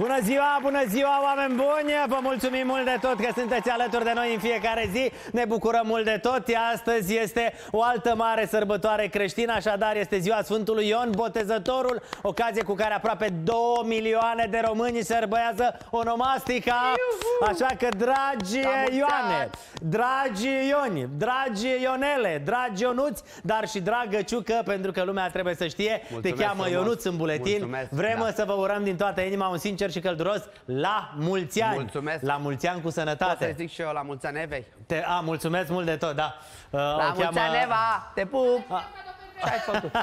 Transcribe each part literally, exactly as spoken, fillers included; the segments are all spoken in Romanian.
Bună ziua, bună ziua, oameni buni! Vă mulțumim mult de tot că sunteți alături de noi în fiecare zi. Ne bucurăm mult de tot. Astăzi este o altă mare sărbătoare creștină, așadar este ziua Sfântului Ion Botezătorul, ocazie cu care aproape două milioane de români sărbăiază onomastica. Așa că, dragi Ioane, dragi Ioni, dragi Ionele, dragi Ionuți, dar și dragă Ciucă, pentru că lumea trebuie să știe, mulțumesc, te cheamă frumos. Ionuț în buletin. Mulțumesc, Vrem da. să vă urăm din toată inima un sincer și călduros la mulți ani. Mulțumesc. La mulți ani cu sănătate. Pot să zic și eu la mulți ani Evei? Te, a, mulțumesc mult de tot, da. Uh, la o mulți cheamă... ani Eva, te pup! A. Ce-ai făcut?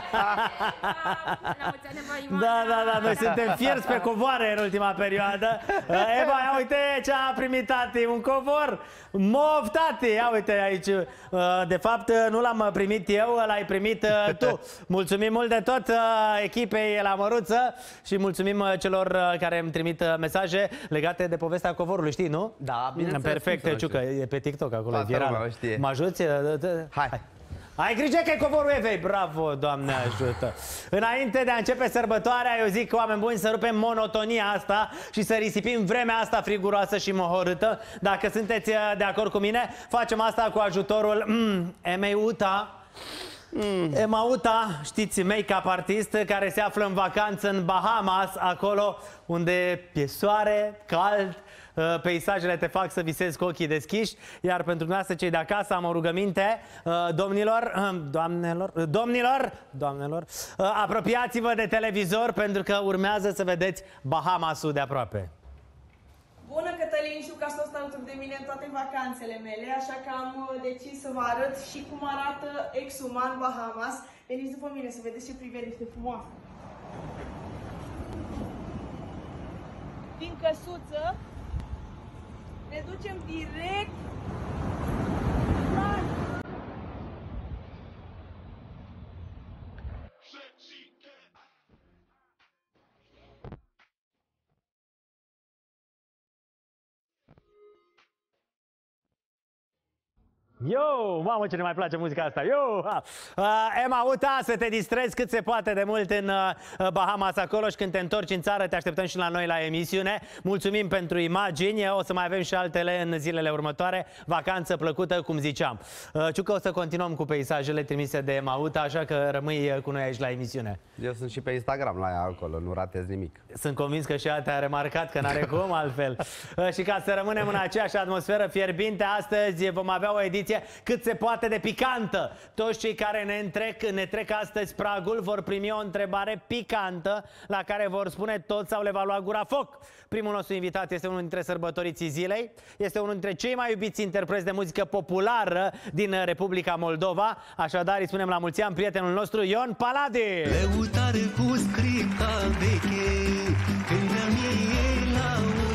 Da, da, da, noi suntem fierți pe covoare în ultima perioadă. Eva, ia uite ce a primit tati, un covor mov, tati, ia uite aici. De fapt, nu l-am primit eu, l-ai primit tu. Mulțumim mult de tot echipei la Măruță și mulțumim celor care îmi trimit mesaje legate de povestea covorului, știi, nu? Da, bineînțeles. Perfect, Ciucă, e pe TikTok acolo, e Toată viral. lumea o știe. Mă ajuți? Hai. Hai. Ai grijă că e covorul Evei, bravo, Doamne ajută. Înainte de a începe sărbătoarea, eu zic, oameni buni, să rupem monotonia asta și să risipim vremea asta friguroasă și mohorâtă. Dacă sunteți de acord cu mine, facem asta cu ajutorul mm, Emeuta. Mm. Emauta, știți, make-up artist care se află în vacanță în Bahamas, acolo unde e soare, cald, peisajele te fac să visezi cu ochii deschiși. Iar pentru dumneavoastră cei de acasă am o rugăminte, domnilor, doamnelor, domnilor, doamnelor, apropiați-vă de televizor pentru că urmează să vedeți Bahamasul de aproape. Bună, Cătălin, știu că ați fost alături de mine în toate vacanțele mele, așa că am decis să vă arăt și cum arată Exuman Bahamas. Veniți după mine să vedeți ce priveliște frumoasă. Din căsuță ne ducem direct la... Yo, mamă, ce ne mai place muzica asta. Yo, uh, Emauta, să te distrezi cât se poate de mult în uh, Bahamas acolo și când te întorci în țară te așteptăm și la noi la emisiune. Mulțumim pentru imagini, o să mai avem și altele în zilele următoare. Vacanță plăcută, cum ziceam. Uh, Ciucă, o să continuăm cu peisajele trimise de Emauta, așa că rămâi cu noi aici la emisiune. Eu sunt și pe Instagram la ea acolo, nu ratez nimic. Sunt convins că și ea te-a remarcat, că n-are cum altfel. Uh, și ca să rămânem în aceeași atmosferă fierbinte, astăzi vom avea o ediție cât se poate de picantă. Toți cei care ne întrec, ne trec astăzi pragul vor primi o întrebare picantă la care vor spune tot sau le va lua gura foc. Primul nostru invitat este unul dintre sărbătoriții zilei. Este unul dintre cei mai iubiți interpreți de muzică populară din Republica Moldova. Așadar îi spunem la mulți ani prietenul nostru Ion Paladi. Lăutare cu scripta veche, când mie la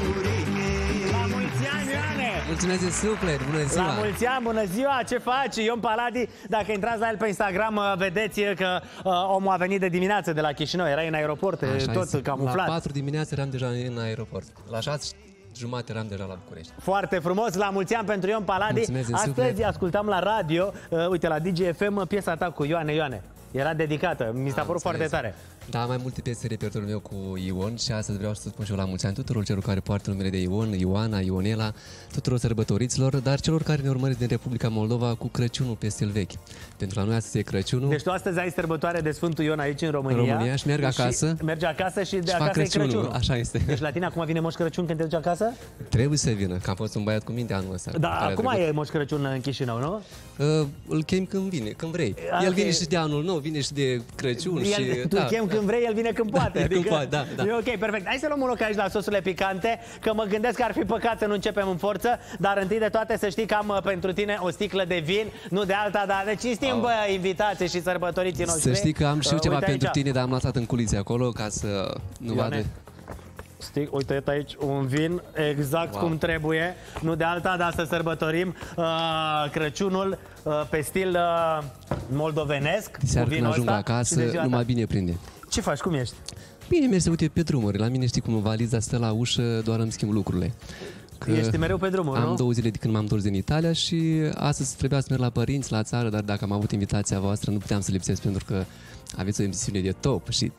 ureche. La mulți ani, Ioane! Mulțumesc de suflet, bună ziua! La mulți ani, bună ziua, ce faci? Ion Paladi, dacă intrați la el pe Instagram, vedeți că uh, omul a venit de dimineață de la Chișinău, era în aeroport, Așa tot este. camuflat. La patru dimineața eram deja în aeroport, la șase jumate eram deja la București. Foarte frumos, la mulți ani pentru Ion Paladi. Astăzi suflet. ascultam la radio, uh, uite, la D J F M, piesa ta cu Ioane Ioane. Era dedicată, mi s-a părut foarte tare. Da, mai multe piese repertoriul meu cu Ion și astăzi vreau să spun și eu la mulți ani tuturor celor care poartă numele de Ion, Ioana, Ionela, tuturor sărbătoriților, dar celor care ne urmăresc din Republica Moldova cu Crăciunul pe stil vechi. Pentru la noi astăzi e Crăciunul. Deci tu astăzi ai sărbătoare de Sfântul Ion aici în România. În România și merg acasă. Și mergi acasă și de și acasă Crăciunul, e Crăciunul. Așa este. Deci la tine acum vine Moș Crăciun când te duci acasă? Trebuie să vină, că am fost un băiat cu minte anul ăsta. Da, acum e Moș Crăciun în Chișinău, nu? Uh, îl chem când vine, când vrei. Okay. El vine și de anul nou, vine și de Crăciun. El, și, tu da, chem când vrei, el vine când poate. Când adică, poate, da, da. E ok, perfect. Hai să luăm un loc aici la sosurile picante, că mă gândesc că ar fi păcat să nu începem în forță, dar întâi de toate să știi că am pentru tine o sticlă de vin, nu de alta, dar de cinstim, oh. bă, invitații și sărbătoriții noștri. Să știi că am și eu uh, ceva uite pentru aici. tine, dar am lăsat în culițe acolo ca să nu Ioane. vadă. Stic, uite aici un vin exact wow. cum trebuie, nu de alta, dar să sărbătorim uh, Crăciunul uh, pe stil uh, moldovenesc. Seara când ajung acasă, numai bine prinde. Ce faci? Cum ești? Bine, mergi, uite, pe drumuri. La mine știi cum valiza stă la ușă, doar îmi schimb lucrurile. Că ești mereu pe drumuri, am nu? două zile de când m-am întors din Italia și astăzi trebuia să merg la părinți, la țară, dar dacă am avut invitația voastră, nu puteam să lipsesc pentru că aveți o emisiune de top și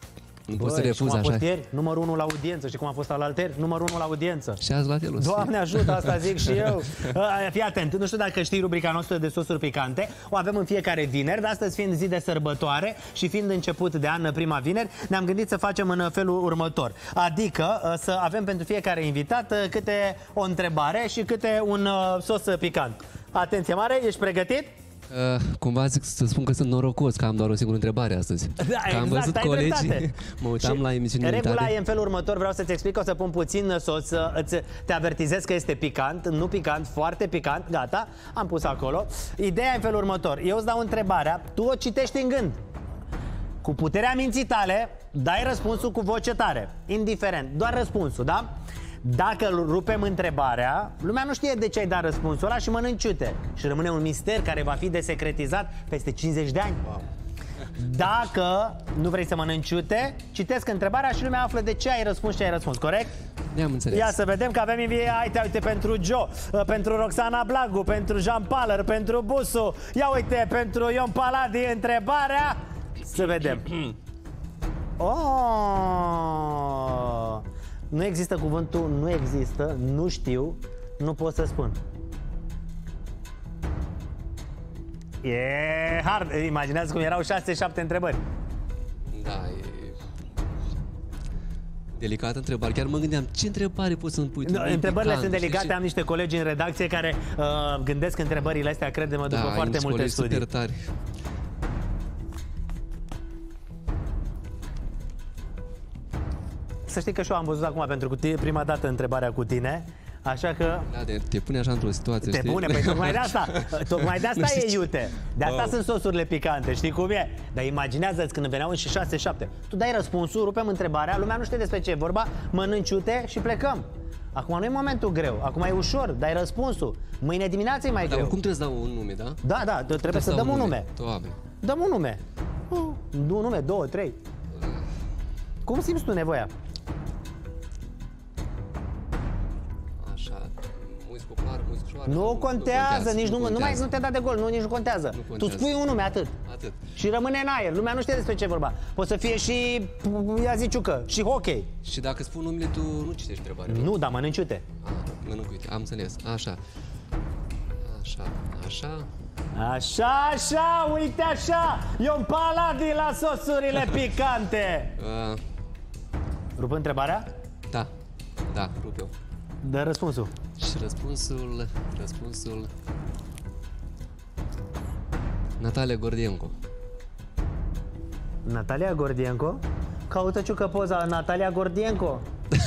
Nu poți să Băi, și refuzi cum a așa. fost ieri? Numărul unu la audiență. Știi cum a fost alalteri? Numărul unu la audiență. Și azi la fel o să fie. Doamne ajută, asta zic și eu. Uh, Fii atent, nu știu dacă știi rubrica noastră de sosuri picante. O avem în fiecare vineri, dar astăzi fiind zi de sărbătoare și fiind început de an, prima vineri, ne-am gândit să facem în felul următor. Adică uh, să avem pentru fiecare invitat uh, câte o întrebare și câte un uh, sos picant. Atenție mare, ești pregătit? Uh, cumva zic să spun că sunt norocos, că am doar o singură întrebare astăzi. Da, că am exact, văzut ai colegii, dreptate. mă uitam Și la emisiunile regula tale. e în felul următor, vreau să-ți explic, o să pun puțin sos, îți, te avertizez că este picant, nu picant, foarte picant, gata, am pus acolo. Ideea e în felul următor, eu îți dau întrebarea, tu o citești în gând. Cu puterea minții tale, dai răspunsul cu voce tare, indiferent, doar răspunsul, da? Dacă rupem întrebarea, lumea nu știe de ce ai dat răspunsul ăla și mănânci iute. Și rămâne un mister care va fi desecretizat peste cincizeci de ani. Wow. Dacă nu vrei să mănânci iute, citesc întrebarea și lumea află de ce ai răspuns ce ai răspuns, corect? Ne-am înțeles. Ia să vedem că avem invie, uite, uite, pentru Joe, pentru Roxana Blagu, pentru Jean Paller, pentru Busu. Ia uite, pentru Ion Paladi întrebarea. Să vedem. Oh! Nu există cuvântul, nu există, nu știu, nu pot să spun. E hard, imaginează cum erau șase șapte întrebări. Da, e... delicată întrebare. Chiar mă gândeam, ce întrebare poți să-mi pui? No, întrebările picant, sunt delicate, știi? am niște colegi în redacție care uh, gândesc întrebările astea, crede-mă, după Da, foarte ai multe colegi studii. super tari. Să știi că și eu am văzut acum pentru cu tine, prima dată întrebarea cu tine, așa că... Da, de, te pune așa într-o situație, Te știi? pune, păi tocmai de asta, tocmai de asta Nu știu e ce- iute. De asta Wow. sunt sosurile picante, știi cum e? Dar imaginează-ți când veneau și șase șapte. Tu dai răspunsul, rupem întrebarea, lumea nu știe despre ce e vorba, mănânci iute și plecăm. Acum nu e momentul greu, acum e ușor, dai răspunsul. Mâine dimineață e mai Dar greu. cum trebuie să dau un nume, da? Da, da, trebuie, trebuie să dau dăm un nume. Doamne. Dăm un nume. Uh, Un nume, două, trei. Cum simți tu nevoia? Așa, muzică clară, muzică ușoară. Nu contează, nici nu, nu, mai, contează. nu te da de gol, nu, nici nu contează. Nu Tu contează. spui un nume, atât. Atât. Și rămâne în aer, lumea nu știe despre ce e vorba. Poate să fie și, ia zi ciucă, și hockey. Și dacă spun numele, tu nu citești întrebarea. Nu, dar mănânci iute. Ah, mănânc, uite, am înțeles. Așa. Așa, așa. Așa, așa, uite așa, Ion Paladi la sosurile picante. Uh, Rup întrebarea? da, da, rup eu. Dă răspunsul. Și răspunsul, răspunsul... Natalia Gordienco. Natalia Gordienco? Caută ciucă poza Natalia Gordienco.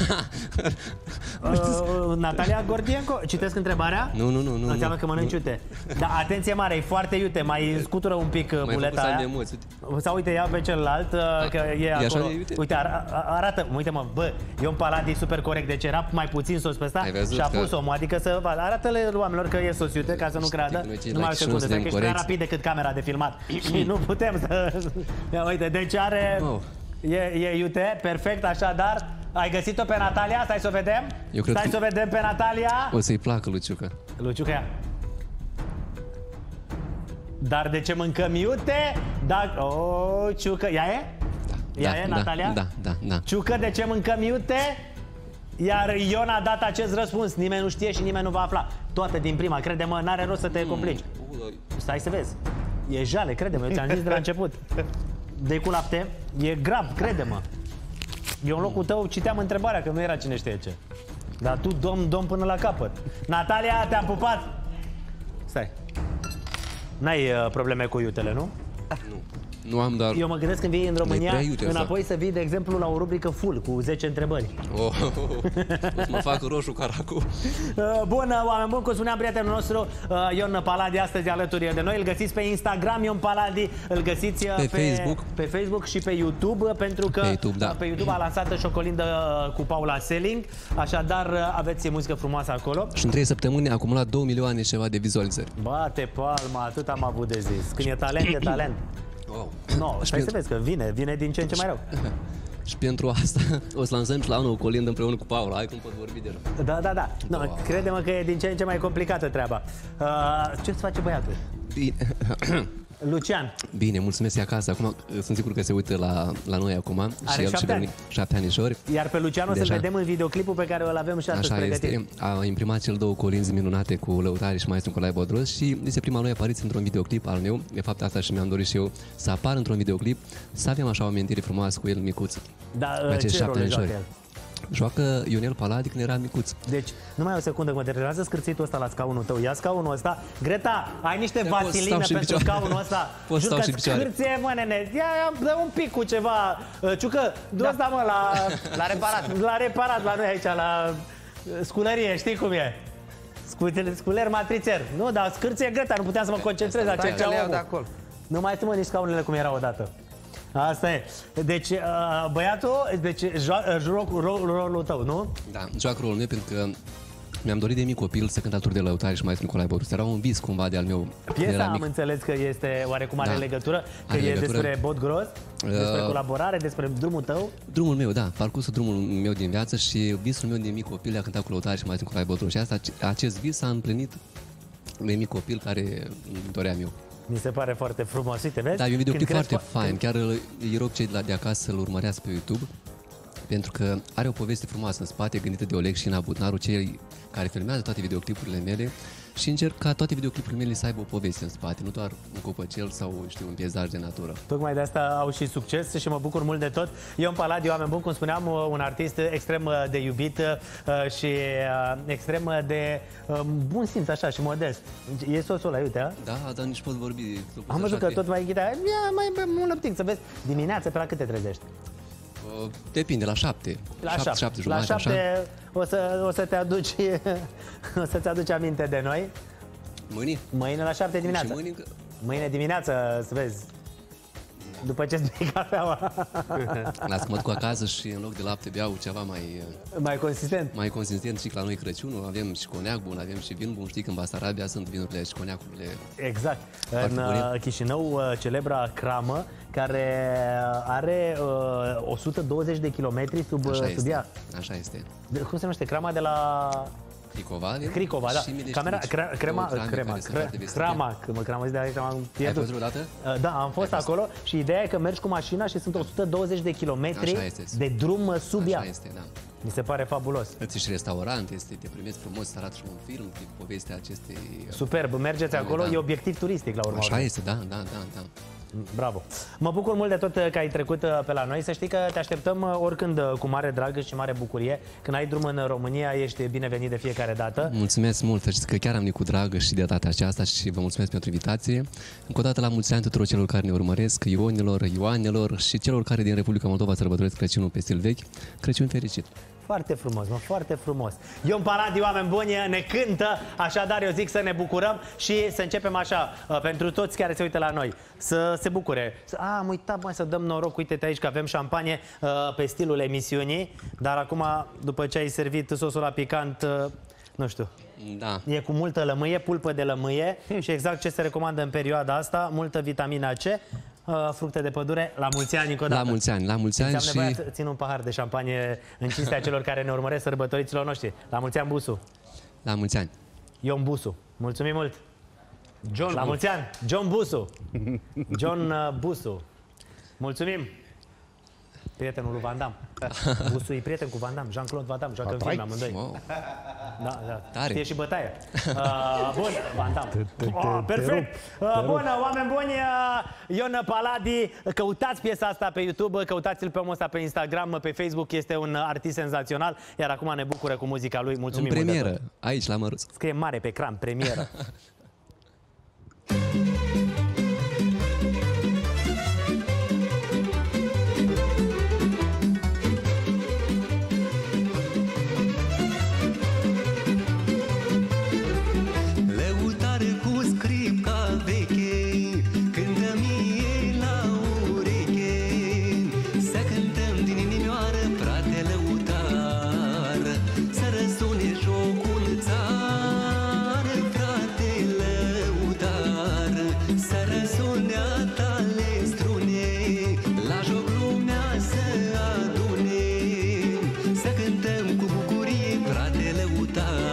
uh, Natalia Gordienco? Citesc întrebarea? Nu, nu, nu, nu. Înseamnă nu, că mănânci nu. iute. Dar atenție mare, e foarte iute, mai scutură un pic Mai buleta făcut să aia. am emoții, uite. Sau uite, ia pe celălalt, uh, că e, e acolo. așa de iute? Uite, ar, a- arată, uite mă, bă, Ion Paladi e super corect, deci era mai puțin sos pe ăsta Ai văzut și a că- pus omul, adică să arată-le oamenilor că e sos iute, ca să nu Știi creadă. că noi ceilalți Numai o și nu secundă, suntem să că ești prea corecți. rapid decât camera de filmat. Și nu putem să... Ia uite, deci are... Wow. E, e iute, perfect, așadar, ai găsit-o pe Natalia? Stai să o vedem. Eu cred Stai că- să o vedem pe Natalia. O să-i placă lui Ciucă. Luciuca, ia. Dar de ce mâncăm iute? Dacă... O, Ciucă, ea e? Ea Da, e, da, Natalia? Da, da, da. Ciucă, de ce mâncăm iute? Iar Ion a dat acest răspuns. Nimeni nu știe și nimeni nu va afla. Toate din prima, crede-mă, n-are rost să te complici. Stai să vezi. E jale, crede-mă, eu ți-am zis de la început. Dă-i cu lapte, e grav, crede-mă. Eu în locul tău citeam întrebarea, că nu era cine știe ce. Dar tu dom, dom până la capăt. Natalia, te-am pupat. Stai. N-ai uh, probleme cu iutele, nu? Nu. Nu am, dar... Eu mă gândesc când vii în România, prea iute asta. înapoi să vii, de exemplu, la o rubrică full, cu zece întrebări. Oh, oh, oh. O să mă fac roșu caracu. Uh, Bun, oameni buni, cum spuneam prietenul nostru uh, Ion Paladi astăzi alături de noi. Îl găsiți pe Instagram, Ion Paladi. Îl găsiți uh, Pe pe Facebook. Pe Facebook și pe YouTube, uh, pentru că Pe YouTube, da. uh, pe YouTube a lansat și o colindă uh, cu Paula Selling. Așadar, uh, aveți muzică frumoasă acolo. Și în trei săptămâni a acumulat două milioane și ceva de vizualizări. Bate palma, atât am avut de zis. Când e talent, e talent. Wow. No, stai să vezi că vine, vine din ce în ce mai rău. Și pentru asta o să lansăm și la anul o colindă împreună cu Paula. Hai cum pot vorbi deja. Da, da, da. No, Wow. crede-mă că e din ce în ce mai complicată treaba. Uh, ce-ți face băiatul? Bine. Lucian. Bine, mulțumesc, e acasă. Acum sunt sigur că se uită la, la noi acum. Are și el șapte și ani. șapte anișori. Iar pe Lucian o să-l Deja. vedem în videoclipul pe care îl avem și astăzi Așa pregătit. este. A imprimat cel două colinzi minunate cu Lăutari și maestru Nicolae Bodros și este prima lui apariție într-un videoclip al meu. De fapt, asta și mi-am dorit și eu, să apar într-un videoclip, să avem așa o amintire frumoasă cu el micuț. Da, Pe acești ce șapte rol joacă anișori. el? Joacă Ionel Paladi când era micuț. Deci, numai o secundă, mă deranjează scârțitul ăsta la scaunul tău. Ia scaunul ăsta. Greta, ai niște Pot vaselină stau și în pentru picioare. scaunul ăsta? Pot stau Jur și că în picioare. scârție, mă, nene. Ia, ia, dă un pic cu ceva. Uh, Ciucă, du da. asta, mă, la... La reparat. La reparat, la noi aici, la uh, sculărie, știi cum e? Sculer, sculer matrițer. Nu, dar scârție, Greta, nu puteam să mă concentrez la ce Stai că le cea iau de omul. acolo. Nu mai sunt, mă, nici scaunele cum erau odată. Asta e. Deci, uh, băiatul, deci, jo- rolul, rolul tău, nu? Da, joacă rolul meu pentru că mi-am dorit de mic copil să cânt alături de Lăutari și maestru Nicolae Bodros. Era un vis cumva de al meu. când Piesa eram am mic. înțeles că este oarecum are Da. legătură, că Are e legătură. despre Bodgros, despre Uh, colaborare, despre drumul tău. Drumul meu, da, parcursul drumul meu din viață și visul meu de mic copil a cântat cu Lăutari și maestru Nicolae Bodros. Și asta, acest vis a împlinit de mic copil care îmi doream eu. Mi se pare foarte frumos, uite, vezi? Da, e un videoclip Când foarte crezi- fain, chiar îl- îi rog cei de, la, de acasă să-l urmărească pe YouTube, pentru că are o poveste frumoasă în spate, gândită de Oleg și Ina Butnaru, cei care filmează toate videoclipurile mele și încerc ca toate videoclipurile mele să aibă o poveste în spate, nu doar un copăcel sau, știu, un peisaj de natură. Tocmai de asta au și succes și mă bucur mult de tot. Ion Paladi, oameni buni, cum spuneam, un artist extrem de iubit uh, și uh, extrem de uh, bun simț, așa, și modest. E soțul ăla, uite, a? Da, dar nici pot vorbi. Am văzut că tot mai închidea. Ia, mai bem un lăptic, să vezi. Dimineața, pe la câte trezești? Uh, Depinde, la șapte. La șapte, șapte. șapte La jumate, așa. șapte o să, o să te aduci, o să-ți aduci aminte de noi. Mâine? Mâine la șapte Și dimineața. mâine, Mâine dimineață, să vezi. După ce-ți bei cafeaua. las că mă duc acasă și în loc de lapte beau ceva mai, uh, Mai consistent. mai consistent și la noi Crăciunul. Avem și coniac bun, avem și vin bun. Știi că în Basarabia sunt vinurile și coniacurile. Exact. Foarte În bune. uh, Chișinău, uh, celebra cramă, care are uh, o sută douăzeci de kilometri sub, uh, Așa sub este. ea. Așa este. De, cum se numește? Crama de la... Cricova, de- Cricova, da. și Milești Camera, Mici. cre, crema, Două crame crema, care sunt cre, foarte vestite. crama, că mă cramă de aici, m-am Ai pierdut. fost vreodată? Uh, Da, am fost acolo și ideea e că mergi cu mașina și sunt o sută douăzeci de kilometri Așa este. de drum uh, sub ea. Așa este, da. Mi se pare fabulos. Îți și restaurant, este, te primești frumos, să arată și un film, cu povestea acestei... Superb, mergeți acolo, Da. e obiectiv turistic la urmă. Așa este, da, da, da, da. Bravo. Mă bucur mult de tot că ai trecut pe la noi. Să știi că te așteptăm oricând cu mare drag și mare bucurie. Când ai drum în România, ești binevenit de fiecare dată. Mulțumesc mult, să știți că chiar am venit cu drag și de data aceasta și vă mulțumesc pentru invitație. Încă o dată la mulți ani tuturor celor care ne urmăresc, Ionilor, Ioanelor și celor care din Republica Moldova sărbătoresc Crăciunul pe stil vechi. Crăciun fericit! Foarte frumos, mă, foarte frumos. Ion Paladi, oameni buni, ne cântă, așadar eu zic să ne bucurăm și să începem așa, pentru toți care se uită la noi, să se bucure. A, am uitat, mai să dăm noroc, uite-te aici că avem șampanie pe stilul emisiunii, dar acum, după ce ai servit sosul la picant, nu știu, Da. e cu multă lămâie, pulpă de lămâie și exact ce se recomandă în perioada asta, multă vitamina C, fructe de pădure, la mulți ani încă o dată. La mulți ani, la mulți ani Am și... nevoie să țin un pahar de șampanie în cinstea celor care ne urmăresc, sărbătoriților noștri. La mulți ani, Busu. La mulți ani! Ion Busu. Mulțumim mult. John La mulți ani. John Busu. John uh, Busu. Mulțumim. Prietenul lui Van Damme. Busu e prieten cu Van Damme. Jean-Claude Van Damme. Joacă în film amândoi. Wow. Da, da. Tare. Știe și bătaie. Uh, bun, Van Damme. Oh, perfect. Uh, bun, oameni buni, uh, Ion Paladi, căutați piesa asta pe YouTube, căutați-l pe omul ăsta pe Instagram, pe Facebook, este un artist senzațional, iar acum ne bucură cu muzica lui. În Mulțumim mult de tot. premieră, aici la Măruț. Scrie mare pe ecran, premieră. Lăutar cu scripca veche cântă mie la ureche. Să cântăm din inimioară, frate lăutar, să răsune jocul în țară, frate lăutar, să răsune a tale strune, la joc lumea să adune. Să cântăm cu bucurie, frate lăutar.